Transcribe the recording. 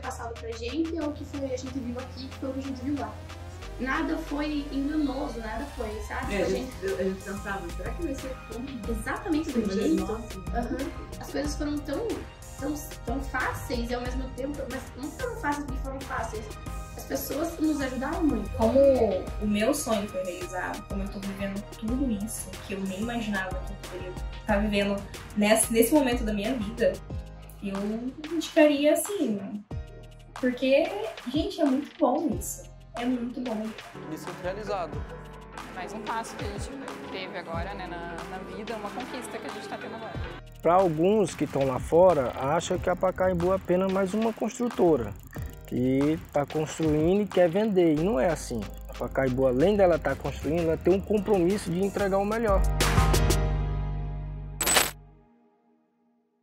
passado pra gente ou o que foi a gente viu aqui, que foi o que a gente viu lá. Nada foi enganoso, nada foi, sabe? A gente pensava, será que vai ser como? Exatamente do jeito. Nossa. As coisas foram tão fáceis e ao mesmo tempo, mas não foram fáceis porque foram fáceis. As pessoas nos ajudaram muito. Como o meu sonho foi realizado, como eu tô vivendo tudo isso, que eu nem imaginava que eu poderia estar vivendo nesse momento da minha vida, eu indicaria assim, porque, gente, é muito bom isso. É muito bom. Me sinto realizado. Mais um passo que a gente teve agora, né, na vida, uma conquista que a gente está tendo agora. Para alguns que estão lá fora, acham que a Pacaembu é apenas mais uma construtora que está construindo e quer vender, e não é assim. A Pacaembu, além dela estar construindo, ela tem um compromisso de entregar o melhor.